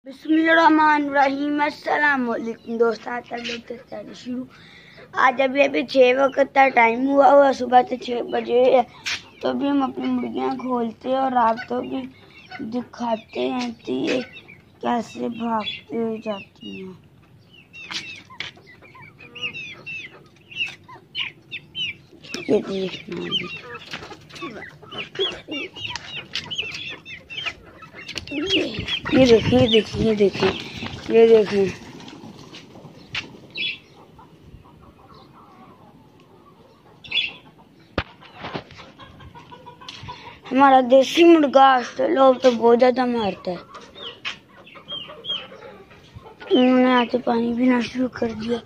बिस्मिल्लाहिर्रहमानिर्रहीम। अस्सलाम वालेकुम दोस्त, आज तक लोग तैयारी शुरू। आज अभी 6 वक्त का टाइम हुआ सुबह से 6 बजे है। तो अभी हम अपनी मुर्गियाँ खोलते हैं और आपको भी दिखाते हैं कि ये कैसे भागते जाती हैं। ये देखना, ये देखिए। हमारा देसी मुर्गा लोग तो बहुत ज्यादा मारता है। इन्होंने आते पानी पीना शुरू कर दिया।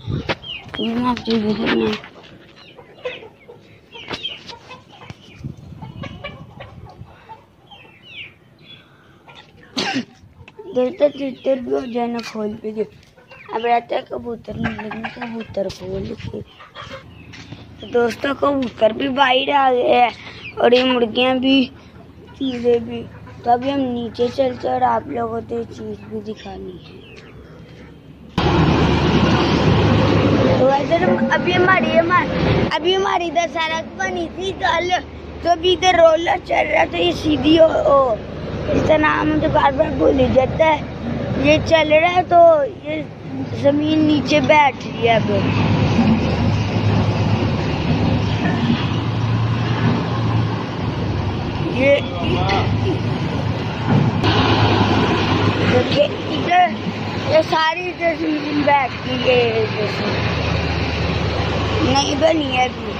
तीतर भी हो जाए ना खोल पे जो अब रहता है कबूतर, लेकिन कबूतर खोल के तो दोस्तों कबूतर भी बाहर आ गए हैं और ये मुर्गियाँ भी, चीज़ें भी। तो अभी हम नीचे चलते और आप लोगों को ये चीज़ भी दिखानी है। तो इधर अभी हमारी इधर सड़क बनी थी तो अभी इधर रोलर चल रहा था। ये सीधी इसका नाम मुझे बार बार भूल जाता है। ये चल रहा है तो ये जमीन नीचे बैठ रही है। अब ये देखिए इधर ये सारी इधर जमीन बैठ गई है, जैसे नहीं बनी है अभी।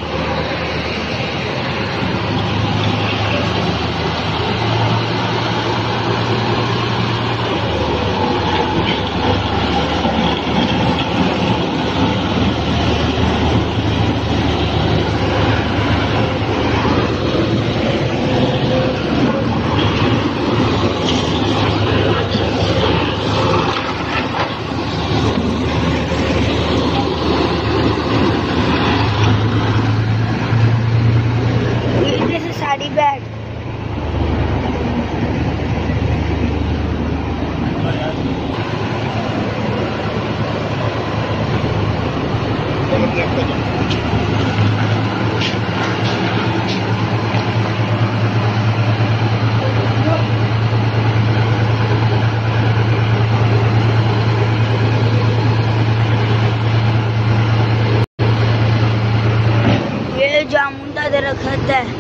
सारी बैठ ये जामुन का दरख्त है।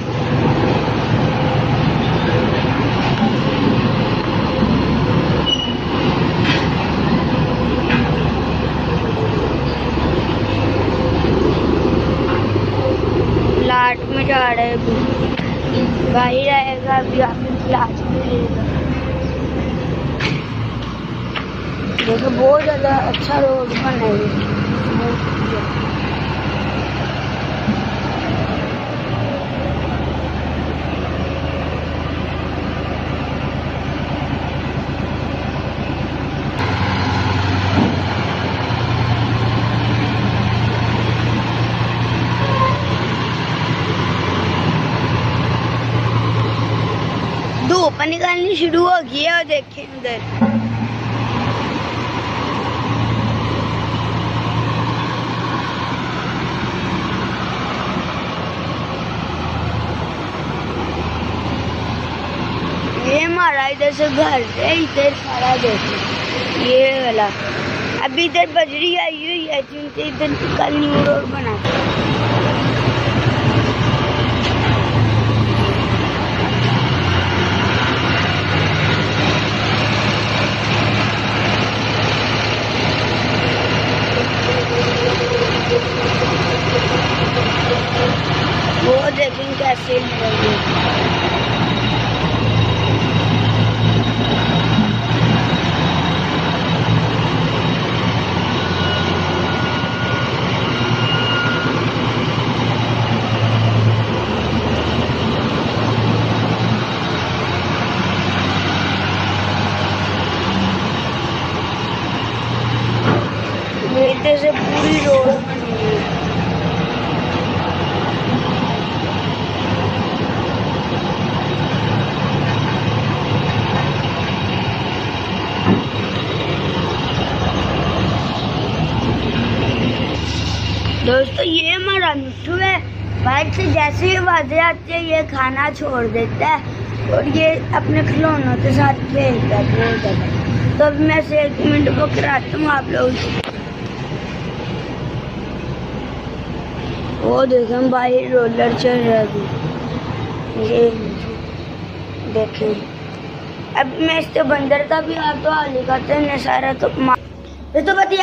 प्लाट में जा रहा है, बाहर आएगा अभी आपके प्लाट में लेगा। देखो बहुत ज्यादा अच्छा रोड बना है। धूप निकलनी शुरू हो गई है और देखें उधर ये हमारा इधर से घर है। इधर सारा देखें ये वाला अभी इधर बजरी आई हुई है क्योंकि इधर कल न्यू रोड बना। वो देखें कैसे इधर से पूरी रोड बनी है। दोस्तों ये हमारा मिट्टू है, बाइक से जैसे ही आवाजें आती है ये खाना छोड़ देता है और ये अपने खिलौनों के साथ खेलता है। तो अब मैं से 1 मिनट को कराता हूँ आप लोग। वो देखें बाहर रोलर चल रहा है, ये देखें। अब मैं इसके बंदर का भी आप तो हाल दिखाते हैं सारा तो तो बताइए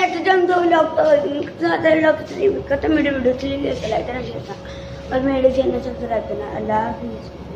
मेरे वीडियो और मेरे चैनल सब्सक्राइब करना। अल्लाह हाफिज़।